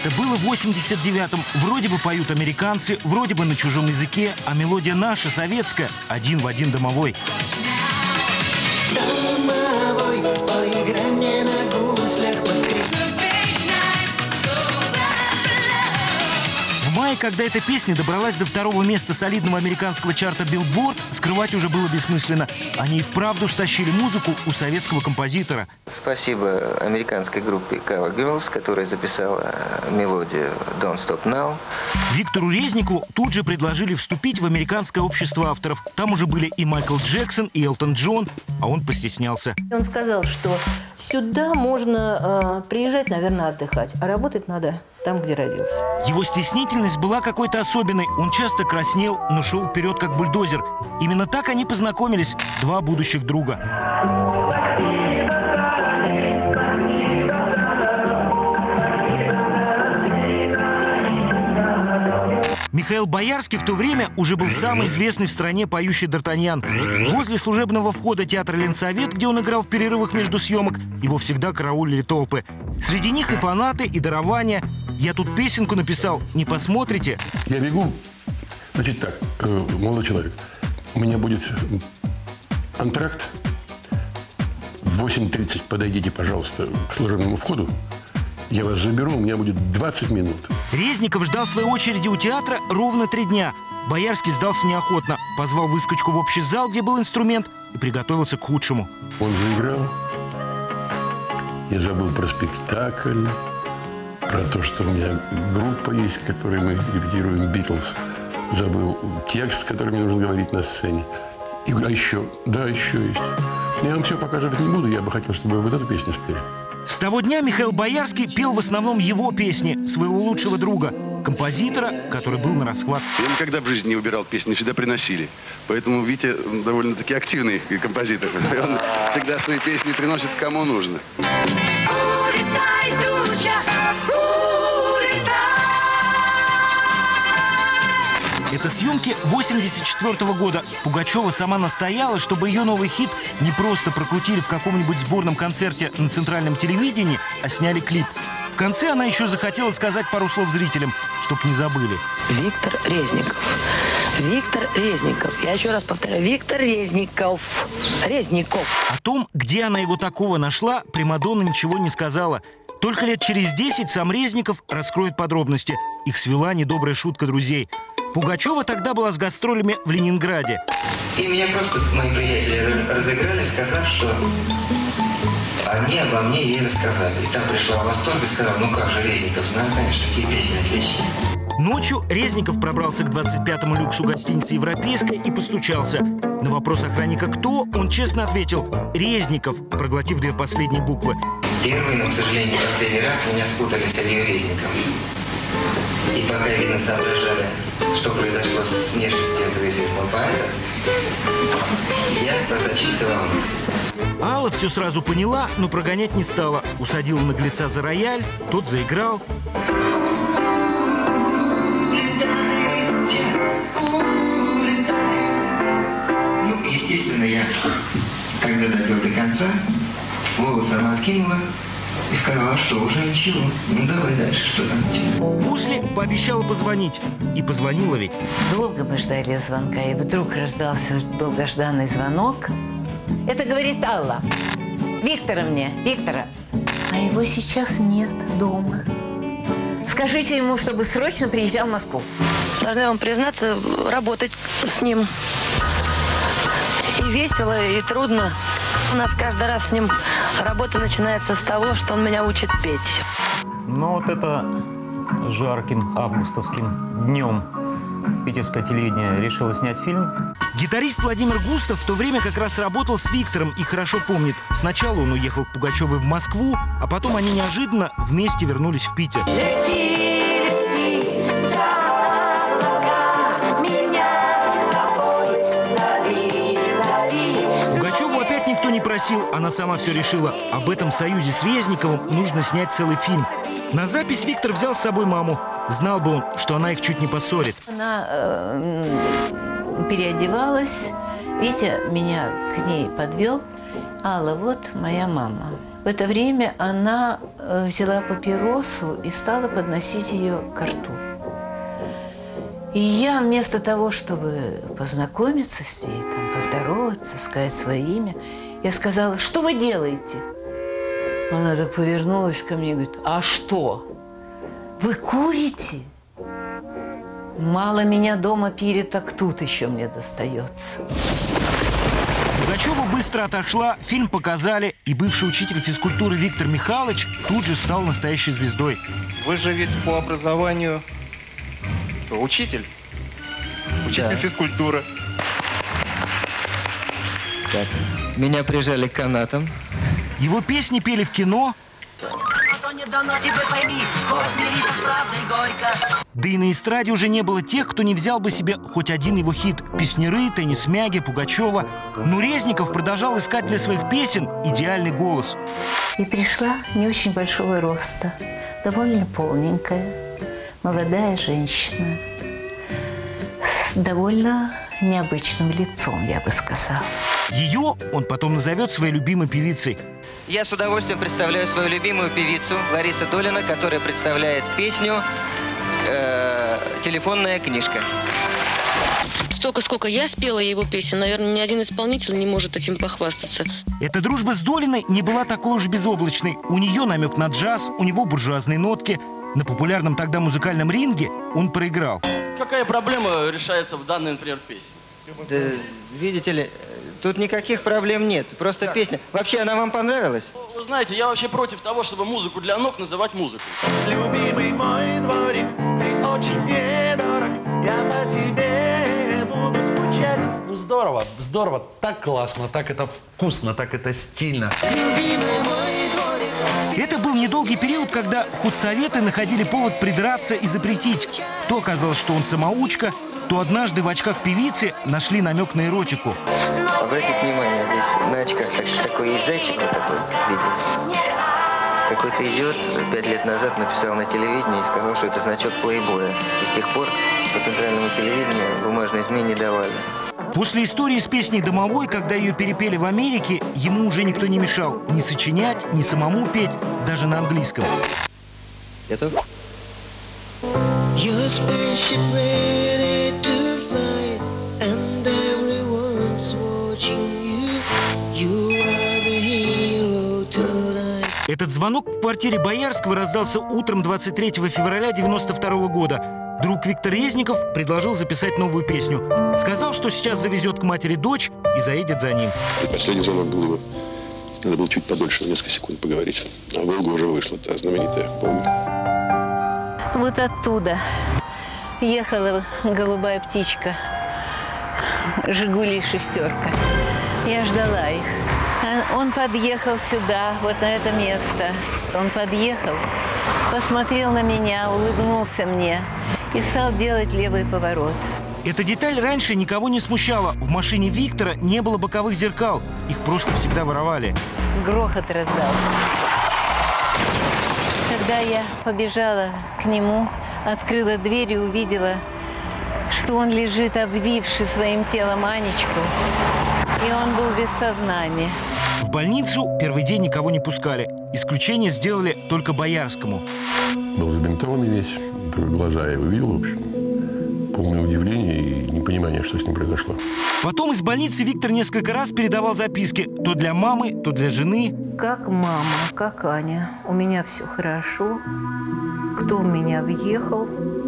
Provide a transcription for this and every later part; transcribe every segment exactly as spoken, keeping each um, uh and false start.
Это было в восемьдесят девятом. Вроде бы поют американцы, вроде бы на чужом языке, а мелодия наша, советская, один в один домовой. Домовой, поиграй мне на гуслях, воскресенье. В мае, когда эта песня добралась до второго места солидного американского чарта Billboard, скрывать уже было бессмысленно. Они и вправду стащили музыку у советского композитора. Спасибо американской группе Cover Girls, которая записала мелодию Don't Stop Now. Виктору Резникову тут же предложили вступить в американское общество авторов. Там уже были и Майкл Джексон, и Элтон Джон, а он постеснялся. Он сказал, что сюда можно э, приезжать, наверное, отдыхать, а работать надо там, где родился. Его стеснительность была какой-то особенной. Он часто краснел, но шел вперед как бульдозер. Именно так они познакомились, два будущих друга. Михаил Боярский в то время уже был самый известный в стране поющий Д'Артаньян. Возле служебного входа театра «Ленсовет», где он играл в перерывах между съемок, его всегда караулили толпы. Среди них и фанаты, и дарования. Я тут песенку написал, не посмотрите? Я бегу. Значит так, э, молодой человек, у меня будет антракт. В восемь тридцать подойдите, пожалуйста, к служебному входу. Я вас заберу, у меня будет двадцать минут. Резников ждал своей очереди у театра ровно три дня. Боярский сдался неохотно, позвал выскочку в общий зал, где был инструмент, и приготовился к худшему. Он заиграл. Я забыл про спектакль, про то, что у меня группа есть, в которой мы репетируем «Битлз». Забыл текст, который мне нужно говорить на сцене. И говорю, а еще? Да, еще есть. Я вам все показывать не буду, я бы хотел, чтобы вы вот эту песню спели. С того дня Михаил Боярский пел в основном его песни, своего лучшего друга, композитора, который был на расхват. Я никогда в жизни не убирал песни, всегда приносили. Поэтому Витя довольно-таки активный композитор. Он всегда свои песни приносит кому нужно. Это съемки восемьдесят четвёртого года. Пугачева сама настояла, чтобы ее новый хит не просто прокрутили в каком-нибудь сборном концерте на центральном телевидении, а сняли клип. В конце она еще захотела сказать пару слов зрителям, чтоб не забыли. Виктор Резников. Виктор Резников. Я еще раз повторяю. Виктор Резников. Резников. О том, где она его такого нашла, примадонна ничего не сказала. Только лет через десять сам Резников раскроет подробности. Их свела недобрая шутка друзей. Пугачева тогда была с гастролями в Ленинграде. И меня просто мои приятели разыграли, сказав, что они обо мне ей рассказали. И там пришла в восторг и сказала, ну как же, Резников, знаю, конечно, такие песни отличные. Ночью Резников пробрался к двадцать пятому люксу гостиницы «Европейская» и постучался. На вопрос охранника «Кто?», он честно ответил «Резников», проглотив две последние буквы. Первый, но, к сожалению, последний раз меня спутали с Ильей Резниковым. И пока, видно, соображали, что произошло с внешностью этого известного поэта, я просочился во внутрь. Алла все сразу поняла, но прогонять не стала. Усадила наглеца за рояль, тот заиграл. Ну, естественно, я, когда допел до конца, волосы она откинула и сказала, что уже ничего. Ну, давай дальше, что там. После пообещала позвонить. И позвонила ведь. Долго мы ждали звонка, и вдруг раздался долгожданный звонок. Это говорит Алла. Виктора мне, Виктора. А его сейчас нет дома. Скажите ему, чтобы срочно приезжал в Москву. Должна вам признаться, работать с ним и весело, и трудно. У нас каждый раз с ним работа начинается с того, что он меня учит петь. Ну вот это жарким августовским днем питерское телевидение решило снять фильм. Гитарист Владимир Густав в то время как раз работал с Виктором и хорошо помнит. Сначала он уехал к Пугачевой в Москву, а потом они неожиданно вместе вернулись в Питер. Пугачеву опять никто не просил, она сама все решила. Об этом союзе с Резниковым нужно снять целый фильм. На запись Виктор взял с собой маму. Знал бы он, что она их чуть не поссорит. Она э, переодевалась. Витя меня к ней подвел. Алла, вот моя мама. В это время она взяла папиросу и стала подносить ее к рту. И я вместо того, чтобы познакомиться с ней, там, поздороваться, сказать свое имя, я сказала: что вы делаете? Она так повернулась ко мне и говорит: а что? Вы курите? Мало меня дома пили, так тут еще мне достается. Пугачева быстро отошла, фильм показали, и бывший учитель физкультуры Виктор Михайлович тут же стал настоящей звездой. Вы же ведь по образованию учитель? Учитель Да. физкультуры. Так, меня прижали к канатам. Его песни пели в кино. Да и на эстраде уже не было тех, кто не взял бы себе хоть один его хит. Песняры, теннисмяги, Пугачева. Но Резников продолжал искать для своих песен идеальный голос. И пришла не очень большого роста, довольно полненькая, молодая женщина с довольно необычным лицом, я бы сказала. Ее он потом назовет своей любимой певицей. Я с удовольствием представляю свою любимую певицу Лариса Долина, которая представляет песню э, «Телефонная книжка». Столько, сколько я спела его песен, наверное, ни один исполнитель не может этим похвастаться. Эта дружба с Долиной не была такой уж безоблачной. У нее намек на джаз, у него буржуазные нотки. На популярном тогда музыкальном ринге он проиграл. Какая проблема решается в данной, например, песне? Да, видите ли, тут никаких проблем нет. Просто да. Песня. Вообще, она вам понравилась? Вы знаете, я вообще против того, чтобы музыку для ног называть музыкой. Любимый мой дворик, ты очень недорог, я по тебе буду скучать. Ну здорово, здорово, так классно, так это вкусно, так это стильно. Любимый мой дворик. Это был недолгий период, когда худсоветы находили повод придраться и запретить. То оказалось, что он самоучка, то однажды в очках певицы нашли намек на эротику. Обратите внимание, здесь на очках так, такой есть зайчик вот такой, видите? Какой-то идиот пять лет назад написал на телевидении и сказал, что это значок плейбоя. И с тех пор по центральному телевидению бумажные СМИ не давали. После истории с песней «Домовой», когда ее перепели в Америке, ему уже никто не мешал ни сочинять, ни самому петь, даже на английском. Готов? Your spaceship ready to fly, and everyone's watching you. You are the hero tonight. Этот звонок в квартире Боярского раздался утром двадцать третьего февраля девяносто второго года. Друг Виктор Резников предложил записать новую песню. Сказал, что сейчас завезет к матери дочь и заедет за ним. И последний звонок был его. Надо было чуть подольше, несколько секунд поговорить. А «Волга» уже вышла, та знаменитая «Волга». Вот оттуда ехала голубая птичка, «Жигули» шестерка. Я ждала их. Он подъехал сюда, вот на это место. Он подъехал, посмотрел на меня, улыбнулся мне и стал делать левый поворот. Эта деталь раньше никого не смущала. В машине Виктора не было боковых зеркал. Их просто всегда воровали. Грохот раздался. Когда я побежала к нему, открыла дверь и увидела, что он лежит, обвивший своим телом Анечку, и он был без сознания. В больницу первый день никого не пускали. Исключение сделали только Боярскому. Был забинтованный весь, только глаза я увидел, в общем. Полное удивление и непонимание, что с ним произошло. Потом из больницы Виктор несколько раз передавал записки. То для мамы, то для жены. Как мама, как Аня. У меня все хорошо. Кто в меня въехал.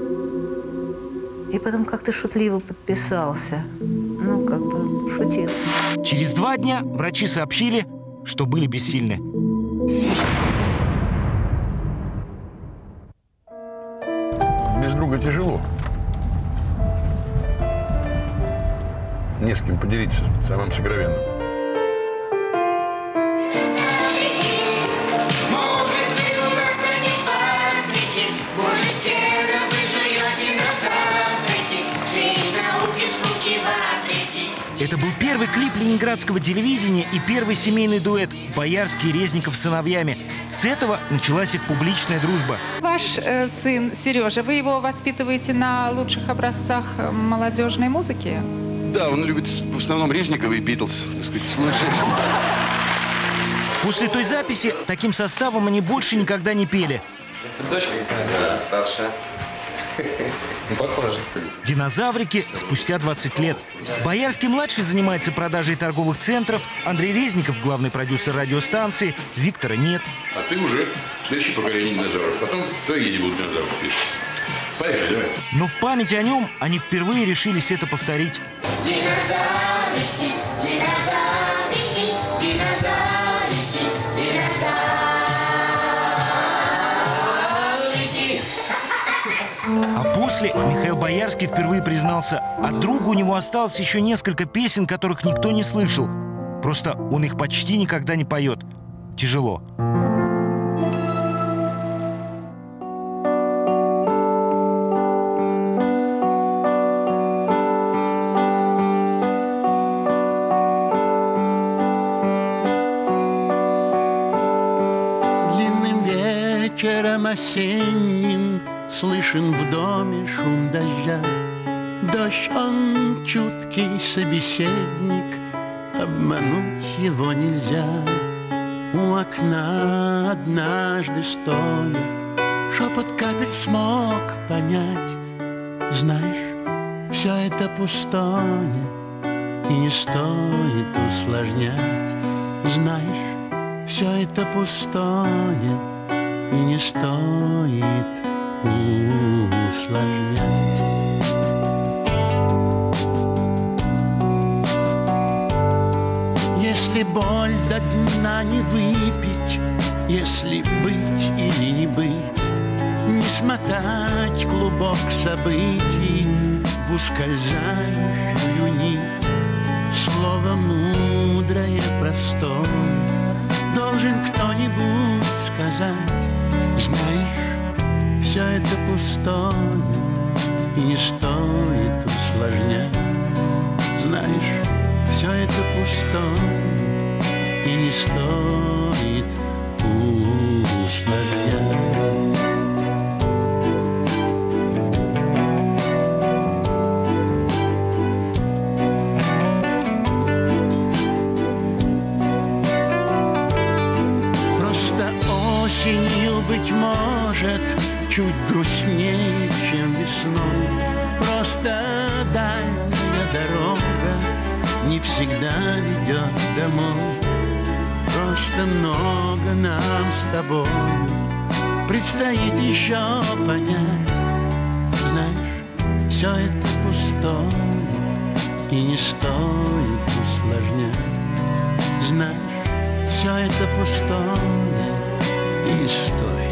И потом как-то шутливо подписался. Ну, как бы шутил. Через два дня врачи сообщили, что были бессильны. Без друга тяжело. Не с кем поделиться самым сокровенным. Это был первый клип ленинградского телевидения и первый семейный дуэт Боярский и Резников с сыновьями. С этого началась их публичная дружба. Ваш э, сын Сережа, вы его воспитываете на лучших образцах молодежной музыки? Да, он любит в основном Резникова и Битлз, так сказать, лучшие. После той записи таким составом они больше никогда не пели. Дочка какая-то старшая. Ну, похоже. Динозаврики спустя двадцать лет. Боярский-младший занимается продажей торговых центров, Андрей Резников – главный продюсер радиостанции, Виктора нет. А ты уже следующее поколение динозавров. Потом твои дети будут динозавров писать. Поехали, давай. Но в память о нем они впервые решились это повторить. Динозаврики, динозаврики, динозаврики, динозаврики. А после Михаил Боярский впервые признался, от друга у него осталось еще несколько песен, которых никто не слышал. Просто он их почти никогда не поет. Тяжело. Длинным вечером осенним слышен в доме шум дождя. Дождь, он чуткий собеседник, обмануть его нельзя. У окна однажды стоя, шепот капель смог понять. Знаешь, все это пустое, и не стоит усложнять. Знаешь, все это пустое, и не стоит усложнять. Если боль до дна не выпить, если быть или не быть, не смотать клубок событий в ускользающую нить. Слово мудрое, простое должен кто-нибудь сказать. Знаешь, все это пустое, и не стоит усложнять. Знаешь, все это пустое, и не стоит усложнять. Просто осенью, быть может, чуть грустнее, чем весной. Просто дальняя дорога не всегда ведет домой. Просто много нам с тобой предстоит еще понять. Знаешь, все это пустое, и не стоит усложнять. Знаешь, все это пустое, и не стоит.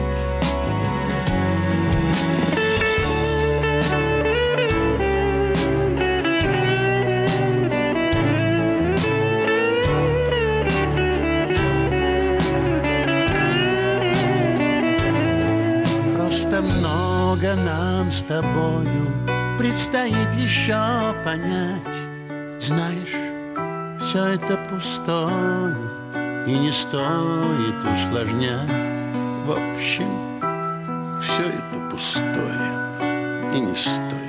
Много нам с тобою предстоит еще понять. Знаешь, все это пустое, и не стоит усложнять. В общем, все это пустое, и не стоит усложнять.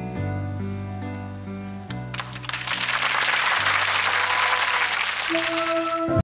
Thank you.